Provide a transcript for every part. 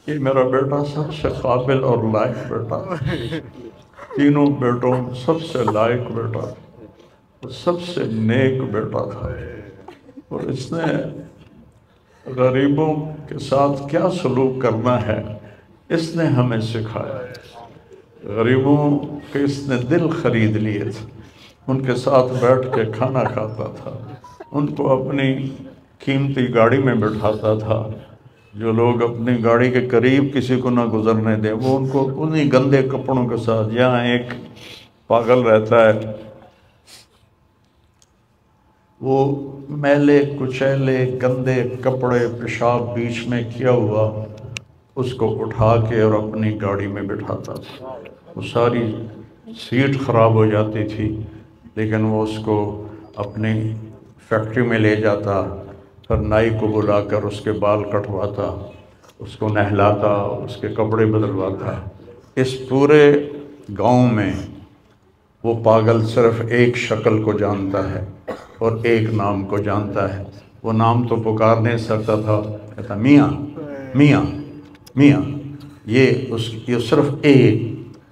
یہ میرا بیٹا سب سے قابل اور لائق بیٹا، تینوں بیٹوں میں سب سے لائق بیٹا، سب سے نیک بیٹا تھا، اور اس نے غریبوں کے ساتھ کیا سلوک کرنا ہے اس نے ہمیں سکھایا۔ غریبوں کے اس نے دل خرید لیے تھے، ان کے ساتھ بیٹھ کے کھانا کھاتا تھا، ان کو اپنی قیمتی گاڑی میں بٹھاتا تھا۔ جو لوگ اپنی گاڑی کے قریب کسی کو نہ گزرنے دیں، وہ ان کو انہی گندے کپڑوں کے ساتھ، یہاں ایک پاگل رہتا ہے، وہ میلے کچیلے گندے کپڑے پیشاب بیچ میں کیا ہوا اس کو اٹھا کے اور اپنی گاڑی میں بٹھاتا تھا۔ وہ ساری سیٹ خراب ہو جاتی تھی، لیکن وہ اس کو اپنی فیکٹری میں لے جاتا، پھر نائی کو بلا کر اس کے بال کٹواتا، اس کو نہلاتا، اس کے کپڑے بدلواتا۔ اس پورے گاؤں میں وہ پاگل صرف ایک شکل کو جانتا ہے اور ایک نام کو جانتا ہے۔ وہ نام تو پکار نہیں سکتا تھا، کہتا میاں میاں میاں، یہ صرف ایک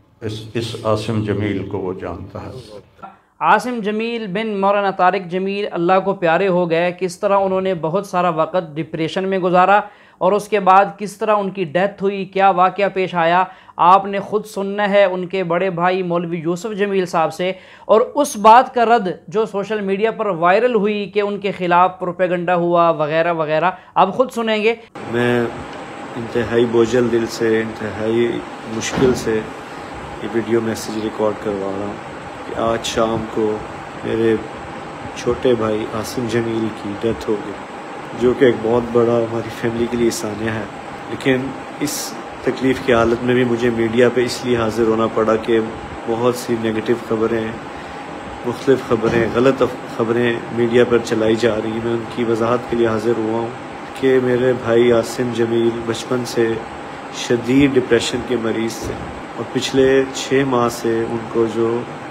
اس عاصم جمیل کو وہ جانتا ہے۔ عاصم جمیل بن مولانا طارق جمیل اللہ کو پیارے ہو گئے۔ کس طرح انہوں نے بہت سارا وقت ڈپریشن میں گزارا، اور اس کے بعد کس طرح ان کی ڈیتھ ہوئی، کیا واقعہ پیش آیا، آپ نے خود سننا ہے ان کے بڑے بھائی مولوی یوسف جمیل صاحب سے، اور اس بات کا رد جو سوشل میڈیا پر وائرل ہوئی کہ ان کے خلاف پروپیگنڈا ہوا وغیرہ وغیرہ، آپ خود سنیں گے۔ میں انتہائی بوجھل دل سے، انتہائی مشکل سے یہ ویڈیو میسیج ریکارڈ کروا رہا ہوں کہ آج شام کو میرے چھوٹے بھائی عاصم جمیل کی ڈیتھ ہو گئی، جو کہ ایک بہت بڑا ہماری فیملی کے لیے سانحہ ہے۔ لیکن اس تکلیف کی حالت میں بھی مجھے میڈیا پہ اس لیے حاضر ہونا پڑا کہ بہت سی نیگیٹو خبریں، مختلف خبریں، غلط خبریں میڈیا پر چلائی جا رہی ہیں۔ میں ان کی وضاحت کے لیے حاضر ہوا ہوں کہ میرے بھائی عاصم جمیل بچپن سے شدید ڈپریشن کے مریض تھے، اور پچھلے 6 ماہ سے ان کو جو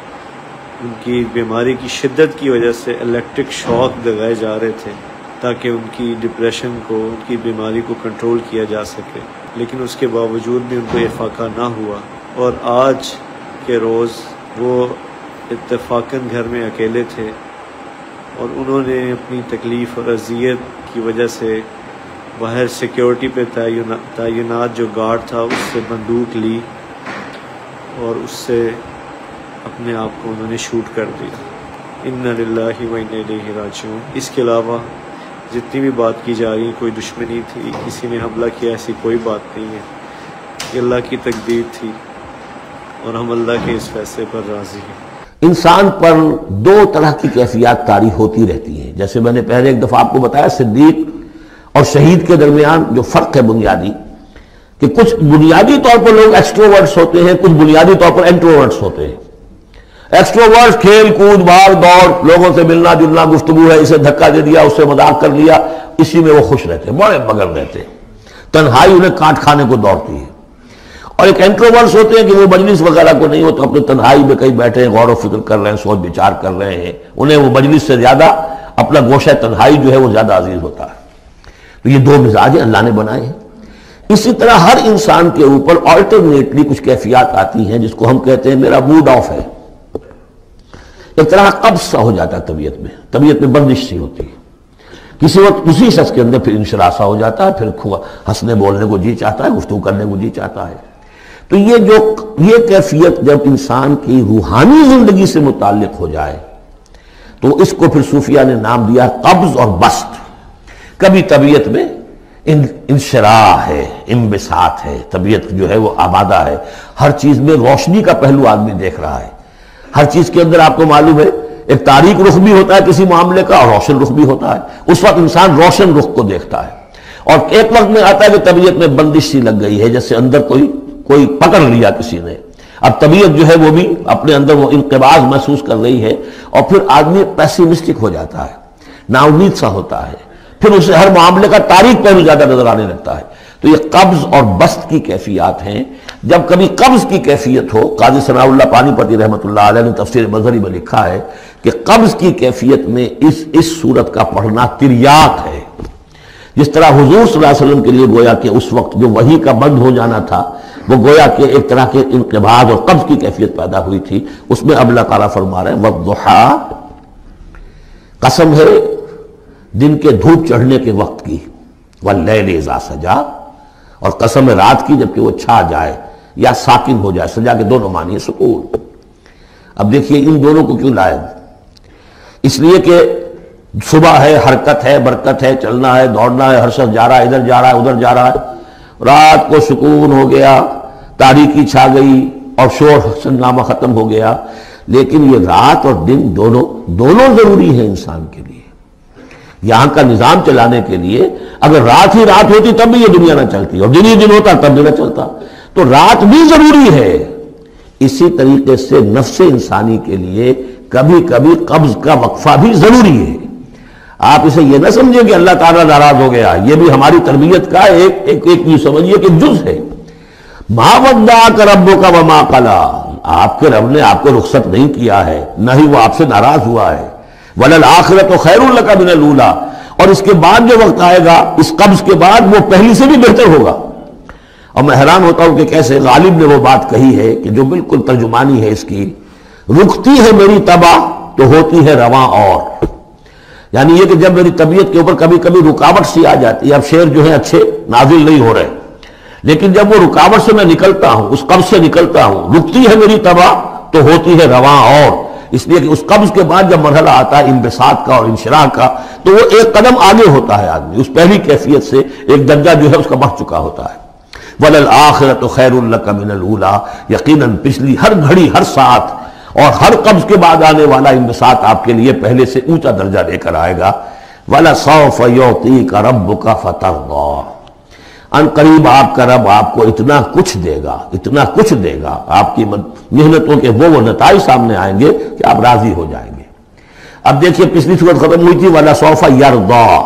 ان کی بیماری کی شدت کی وجہ سے الیکٹرک شاک لگائے جا رہے تھے تاکہ ان کی ڈپریشن کو، ان کی بیماری کو کنٹرول کیا جا سکے، لیکن اس کے باوجود بھی ان کو یہ فاقہ نہ ہوا، اور آج کے روز وہ اتفاقاً گھر میں اکیلے تھے، اور انہوں نے اپنی تکلیف اور اذیت کی وجہ سے باہر سیکیورٹی پہ تعینات جو گارڈ تھا اس سے بندوق لی اور اس سے اپنے آپ کو انہوں نے شوٹ کر دیا۔ انا للہ و انا الیہ راجعون۔ اس کے علاوہ جتنی بھی بات کی جا رہی، کوئی دشمنی تھی، کسی نے حملہ کیا، ایسی کوئی بات نہیں ہے۔ یہ اللہ کی تقدیر تھی، اور ہم اللہ کے اس فیصلے پر راضی ہیں۔ انسان پر 2 طرح کی کیفیات طاری ہوتی رہتی ہیں، جیسے میں نے پہلے ایک دفعہ آپ کو بتایا صدیق اور شہید کے درمیان جو فرق ہے بنیادی، کہ کچھ بنیادی طور پر لوگ ایکسٹروورٹس ہوتے ہیں، کچھ بنیادی طور پر انٹروورٹس ہوتے ہیں۔ ایکسٹروورٹس کھیل کود بھاگ دوڑ، لوگوں سے ملنا جلنا، گفتگو ہے، اسے دھکا دے دیا، اس سے مذاق کر لیا، اسی میں وہ خوش رہتے ہیں، بڑے مگن رہتے ہیں، تنہائی انہیں کاٹ کھانے کو دوڑتی ہے۔ اور ایک انٹروورٹس ہوتے ہیں کہ وہ مجلس وغیرہ کو نہیں ہوتا، اپنے تنہائی میں کہیں بیٹھے ہیں، غور و فکر کر رہے ہیں، سوچ بچار کر رہے ہیں، انہیں وہ مجلس سے زیادہ اپنا گوشہ تنہائی جو ہے وہ زیادہ عزیز ہوتا ہے۔ تو یہ 2 مزاج اللہ نے بنائے ہیں۔ اسی طرح ہر انسان کے اوپر آلٹرنیٹلی کچھ کیفیات آتی ہیں جس کو ہم کہتے ہیں میرا موڈ آف ہے، ایک طرح قبض سا ہو جاتا ہے طبیعت میں بندش سی ہوتی ہے، کسی وقت اسی شخص کے اندر پھر انشراح سا ہو جاتا ہے، پھر ہنسنے بولنے کو جی چاہتا ہے، گفتگو کرنے کو جی چاہتا ہے۔ تو یہ کیفیت جب انسان کی روحانی زندگی سے متعلق ہو جائے تو اس کو پھر صوفیہ نے نام دیا قبض اور بسط۔ کبھی طبیعت میں انشراح ہے، انبساط ہے، طبیعت جو ہے وہ آبادہ ہے، ہر چیز میں روشنی کا پہلو آدمی دیکھ رہا ہے، ہر چیز کے اندر آپ کو معلوم ہے ایک تاریک رخ بھی ہوتا ہے کسی معاملے کا، اور روشن رخ بھی ہوتا ہے۔ اس وقت انسان روشن رخ کو دیکھتا ہے، اور ایک وقت میں آتا ہے کہ طبیعت میں بندش سی لگ گئی ہے، جیسے اندر کوئی پکڑ لیا کسی نے، اب طبیعت جو ہے وہ بھی اپنے اندر وہ انقباض محسوس کر رہی ہے، اور پھر آدمی پیسیمسٹک ہو جاتا ہے، نا امید سا ہوتا ہے، پھر اسے ہر معاملے کا تاریک پہلو زیادہ نظر آنے لگتا ہے۔ تو یہ قبض اور بسط کی کیفیات ہیں۔ جب کبھی قبض کی کیفیت ہو، قاضی ثناء اللہ پانی پتی رحمۃ اللہ علیہ نے تفسیر مظہری میں لکھا ہے کہ قبض کی کیفیت میں اس صورت کا پڑھنا تریاق ہے جس طرح حضور صلی اللہ علیہ وسلم کے لیے گویا کہ اس وقت جو وحی کا بند ہو جانا تھا وہ گویا کہ ایک طرح کے انقباض اور قبض کی کیفیت پیدا ہوئی تھی، اس میں اب اللہ تعالیٰ فرما رہے ہیں والضحیٰ، قسم ہے دن کے دھوپ چڑھنے کے وقت کی، واللیل اذا سجا، اور قسم ہے رات کی جبکہ وہ چھا جائے یا ساکن ہو جائے، سجا کے دونوں معنی ہے سکون۔ اب دیکھیے ان دونوں کو کیوں لائے؟ اس لیے کہ صبح ہے، حرکت ہے، برکت ہے، چلنا ہے، دوڑنا ہے، ہر شخص جا رہا ہے، ادھر جا رہا ہے، ادھر جا رہا ہے، رات کو سکون ہو گیا، تاریکی چھا گئی اور شور ہنگامہ ختم ہو گیا۔ لیکن یہ رات اور دن دونوں ضروری ہیں انسان کے لیے، یہاں کا نظام چلانے کے لیے۔ اگر رات ہی رات ہوتی تب بھی یہ دنیا نہ چلتی، اور دن ہی دن ہوتا تب بھی نہ چلتا، تو رات بھی ضروری ہے۔ اسی طریقے سے نفس انسانی کے لیے کبھی کبھی قبض کا وقفہ بھی ضروری ہے۔ آپ اسے یہ نہ سمجھیں کہ اللہ تعالیٰ ناراض ہو گیا، یہ بھی ہماری تربیت کا ایک یہ سمجھیے کہ جز ہے۔ ما ودعک ربک وما قلی، آپ کے رب نے آپ کو رخصت نہیں کیا ہے، نہ ہی وہ آپ سے ناراض ہوا ہے۔ وللآخرۃ خیر لک من الاولی، اور اس کے بعد جو وقت آئے گا اس قبض کے بعد وہ پہلی سے بھی بہتر ہوگا۔ اور میں حیران ہوتا ہوں کہ کیسے غالب نے وہ بات کہی ہے کہ جو بالکل ترجمانی ہے اس کی، رکتی ہے میری طبع تو ہوتی ہے رواں اور، یعنی یہ کہ جب میری طبیعت کے اوپر کبھی کبھی رکاوٹ سی آ جاتی ہے، اب شعر جو ہے اچھے نازل نہیں ہو رہے، لیکن جب وہ رکاوٹ سے میں نکلتا ہوں، اس قبض سے نکلتا ہوں، رکتی ہے میری طبع تو ہوتی ہے رواں اور، اس لیے کہ اس قبض کے بعد جب مرحلہ آتا ہے انبساط کا اور انشراح کا تو وہ ایک قدم آگے ہوتا ہے آدمی، اس پہلی کیفیت سے ایک درجہ جو ہے اس کا بڑھ چکا ہوتا ہے۔ وَلَلْآخِرَةُ خَيْرٌ لَكَ مِنَ الْأُولَىٰ، یقیناً پچھلی ہر گھڑی، ہر ساتھ اور ہر قبض کے بعد آنے والا انبساط آپ کے لیے پہلے سے اونچا درجہ لے کر آئے گا۔ وَلَسَوْفَ يُعْطِيكَ رَبُّكَ فَتَرْضَىٰ، ان قریب آپ کا رب آپ کو اتنا کچھ دے گا، اتنا کچھ دے گا، آپ کی محنتوں کے وہ نتائج سامنے آئیں گے کہ آپ راضی ہو جائیں گے۔ اب دیکھیے پچھلی صورت ختم ہوئی تھی وَلَسَوْفَ يَرْضَىٰ،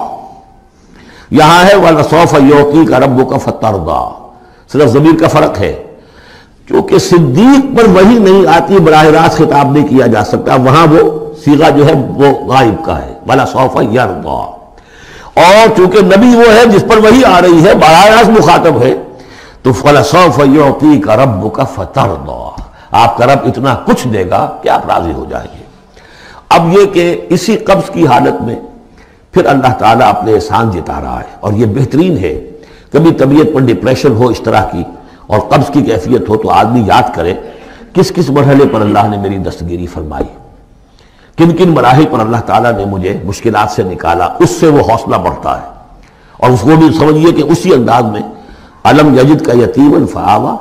یہاں ہے وَلَسَوْفَ يُعْطِيكَ رَبُّكَ فَتَرْضَىٰ، صرف ضمیر کا فرق ہے، کیونکہ صدیق پر وحی نہیں آتی براہ راست خطاب نہیں کیا جا سکتا، وہاں وہ صیغہ جو ہے وہ غائب کا ہے وَلَسَوْفَ يَرْضَىٰ، اور چونکہ نبی وہ ہے جس پر وحی آ رہی ہے، براہ راست مخاطب ہے، تو وَلَسَوْفَ يُعْطِيكَ رَبُّكَ فَتَرْضَىٰ، آپ کا رب اتنا کچھ دے گا کہ آپ راضی ہو جائیں گے۔ اب یہ کہ اسی قبض کی حالت میں پھر اللہ تعالیٰ اپنے احسان جتا رہا ہے، اور یہ بہترین ہے۔ کبھی طبیعت پر ڈپریشن ہو اس طرح کی اور قبض کی کیفیت ہو تو آدمی یاد کرے کس کس مرحلے پر اللہ نے میری دستگیری فرمائی، کن کن مراحل پر اللہ تعالیٰ نے مجھے مشکلات سے نکالا، اس سے وہ حوصلہ بڑھتا ہے۔ اور اس کو بھی سمجھیے کہ اسی انداز میں علم یجد کا یتیما فآویٰ،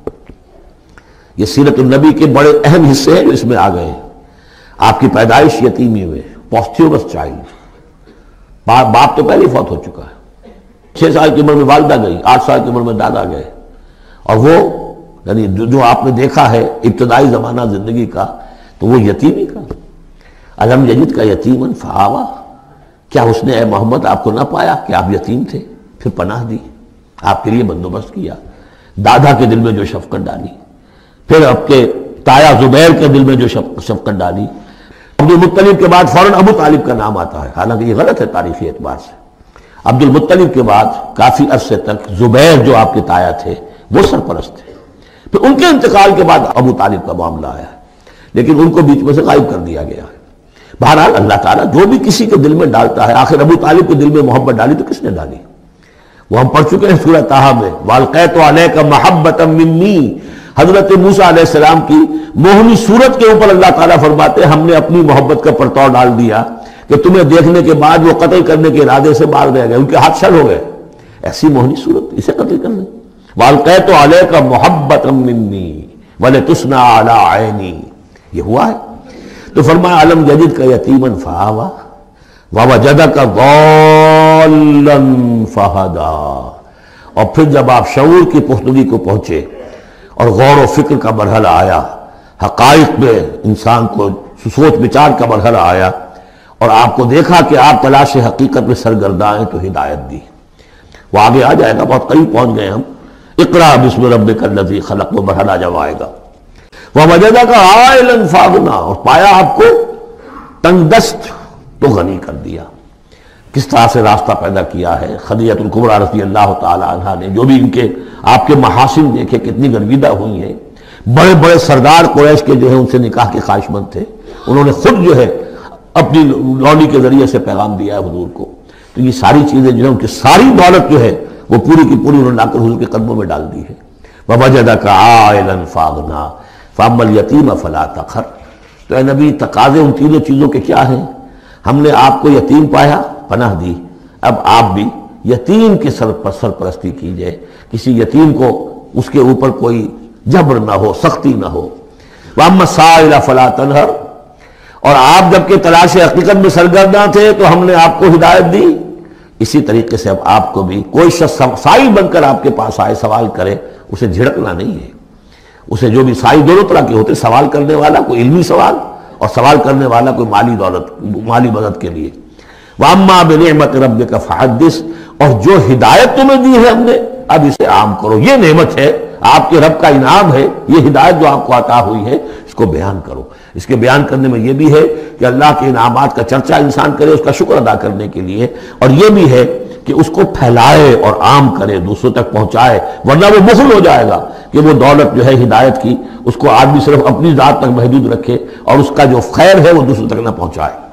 یہ سیرت النبی کے بڑے اہم حصے ہیں جو اس میں آ گئے ہیں۔ آپ کی پیدائش یتیمی میں، پوسٹیومس چائلڈ، باپ تو پہلے فوت ہو چکا ہے، 6 سال کی عمر میں والدہ گئی، 8 سال کی عمر میں دادا گئے، اور وہ یعنی جو آپ نے دیکھا ہے ابتدائی زمانہ زندگی کا تو وہ یتیمی کا۔ علم یجد کا یتیما فآویٰ، کیا اس نے اے محمد آپ کو نہ پایا کہ آپ یتیم تھے، پھر پناہ دی، آپ کے لیے بندوبست کیا، دادا کے دل میں جو شفقت ڈالی، پھر آپ کے تایا زبیر کے دل میں جو شفقت ڈالی۔ عبد المطلب کے بعد فوراً ابو طالب کا نام آتا ہے، حالانکہ یہ غلط ہے تاریخی اعتبار سے۔ عبد المطلب کے بعد کافی عرصے تک زبیر جو آپ کے تایا تھے وہ سرپرست تھے، پھر ان کے انتقال کے بعد ابو طالب کا معاملہ آیا، لیکن ان کو بیچ میں سے غائب کر دیا گیا ہے۔ بہرحال اللہ تعالیٰ جو بھی کسی کے دل میں ڈالتا ہے، آخر ابو طالب کے دل میں محبت ڈالی تو کس نے ڈالی؟ وہ ہم پڑھ چکے ہیں سورہ طٰہٰ میں، وَأَلْقَيْتُ عَلَيْكَ مَحَبَّةً مِّنِّي، حضرت موسیٰ علیہ السلام کی موہنی صورت کے اوپر اللہ تعالیٰ فرماتے ہیں ہم نے اپنی محبت کا پرتاؤ ڈال دیا کہ تمہیں دیکھنے کے بعد وہ قتل کرنے کے ارادے سے باہر رہ گئے، ان کے ہاتھ شل ہو گئے، ایسی موہنی صورت اسے قتل کر لیں۔ وَأَلْقَيْتُ عَلَيْكَ مَحَبَّةً مِّنِّي وَلِتُصْنَعَ عَلَىٰ عَيْنِي، یہ ہوا ہے۔ تو فرمایا علم یجد کا یتیما فآویٰ ووجدک ضالا فہدیٰ، اور پھر جب آپ شعور کی پختگی کو پہنچے اور غور و فکر کا مرحلہ آیا، حقائق میں انسان کو سوچ بچار کا مرحلہ آیا، اور آپ کو دیکھا کہ آپ تلاش حقیقت میں سرگرداں ہیں تو ہدایت دی۔ وہ آگے آ جائے گا، بہت قریب پہنچ گئے ہم، اقرأ بسم ربک الذی خلق، وہ مرحلہ جب آئے گا۔ وَوَجَدَكَ عَائِلًا فَأَغْنَىٰ، اور پایا آپ کو تنگ دست تو غنی کر دیا۔ کس طرح سے راستہ پیدا کیا ہے. خدیجہ الکبریٰ رضی اللہ تعالی عنہا نے جو بھی ان کے آپ کے محاسن دیکھے کتنی گرویدہ ہوئی ہیں. بڑے بڑے سردار قریش کے جو ہے ان سے نکاح کے خواہش مند تھے, انہوں نے خود جو ہے اپنی لونی کے ذریعے سے پیغام دیا ہے حضور کو. تو یہ ساری چیزیں جو ہے ان کی ساری دولت جو ہے وہ پوری کی پوری انہوں نے لا کر حضور کے قدموں میں ڈال دی ہے. وَوَجَدَكَ عَائِلًا فَأَغْنَىٰ فَأَمَّا الْيَتِيمَ فَلَا تَقْهَرْ. تو اے نبی تقاضے ان تینوں چیزوں کے کیا ہیں؟ ہم نے آپ کو یتیم پایا, پناہ دی, اب آپ بھی یتیم کے سرپرستی کیجئے, کسی یتیم کو اس کے اوپر کوئی جبر نہ ہو, سختی نہ ہو. وَأَمَّا السَّائِلَ فَلَا تَنْهَرْ. اور آپ جبکہ تلاش حقیقت میں سرگرداں تھے تو ہم نے آپ کو ہدایت دی, اسی طریقے سے اب آپ کو بھی کوئی شخص سائل بن کر آپ کے پاس آئے سوال کرے, اسے جھڑکنا نہیں ہے. اسے جو بھی سائل دونوں طرح کے ہوتے, سوال کرنے والا کوئی علمی سوال اور سوال کرنے والا کوئی مالی دولت, مالی مدد کے لیے. وَأَمَّا بِنِعْمَةِ رَبِّكَ فَحَدِّثْ. اور جو ہدایت تمہیں دی ہے ہم نے, اب اسے عام کرو. یہ نعمت ہے, آپ کے رب کا انعام ہے, یہ ہدایت جو آپ کو عطا ہوئی ہے اس کو بیان کرو. اس کے بیان کرنے میں یہ بھی ہے کہ اللہ کے انعامات کا چرچا انسان کرے اس کا شکر ادا کرنے کے لیے, اور یہ بھی ہے کہ اس کو پھیلائے اور عام کرے, دوسروں تک پہنچائے, ورنہ وہ بخل ہو جائے گا کہ وہ دولت جو ہے ہدایت کی اس کو آدمی صرف اپنی ذات تک محدود رکھے اور اس کا جو خیر ہے وہ دوسروں تک نہ پہنچائے.